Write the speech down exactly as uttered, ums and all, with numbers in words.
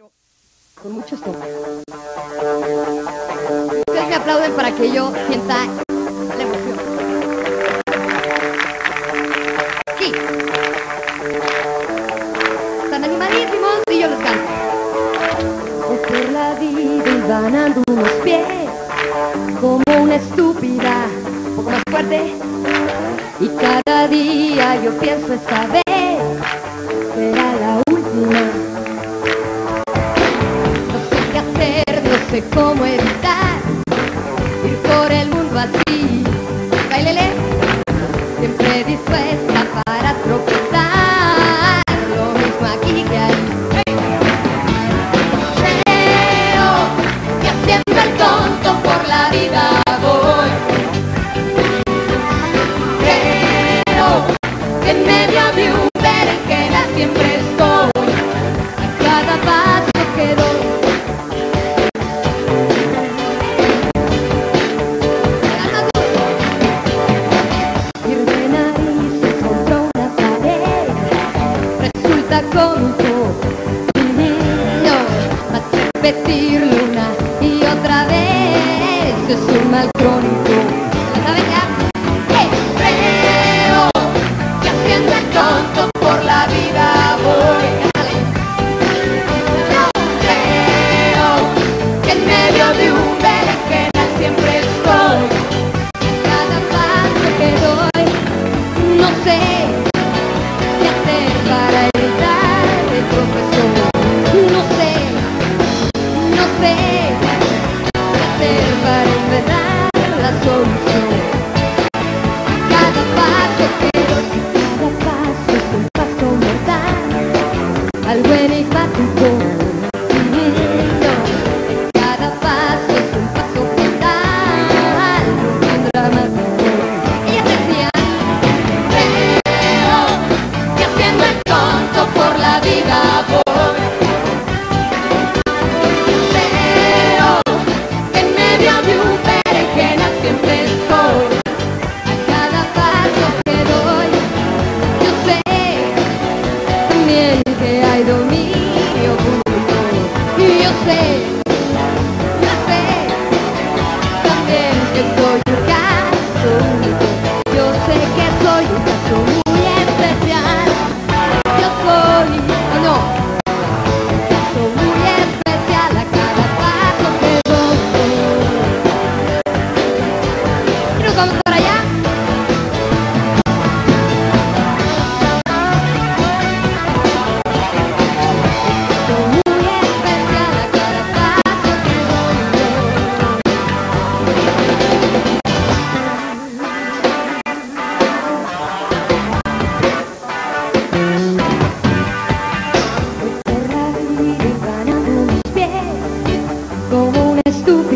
pero con mucho estómago. Ustedes me aplauden para que yo sienta la emoción. Sí. Están animadísimos y yo les canto. Voy por la vida y ganando unos pies como una estúpida, un poco más fuerte. Y cada día yo pienso esta vez será la última. No sé qué hacer, no sé cómo evitar ir por el mundo así. Bailele, siempre dispuesta para tropezar. Lo mismo aquí que ahí. Creo que haciendo el tonto por la vida voy. Creo que en medio de un berenjena siempre estoy. A cada paso que doy. Ir de narices contra una pared resulta cómico. No, más repetirlo una y otra vez es un mal crónico. ¿La saben ya? ¡Hey! Creo que haciendo el tonto por la vida voy. No creo que en medio de un berenjena siempre estoy. Cada paso que doy, no sé qué hacer para evitar el tropezón. No sé, no sé qué hacer para enredar la solución. Cada paso que doy, cada paso es un paso mortal, algo enigmático. No, cada paso es un paso fatal, bien dramático. Ellas decían, creo que haciendo el tonto por la vida voy. Creo que en medio de un berenjena siempre estoy. A cada paso que doy, yo sé también que hay dominio oculto. Y yo sé, yo sé también que soy un caso único. Yo sé que soy un caso muy especial. Yo soy, o no, un caso muy especial a cada paso que doy. ¿Y nos vamos para allá? Soy muy especial a cada paso que doy. Voy por la vida y ganando mis pies como una estúpida.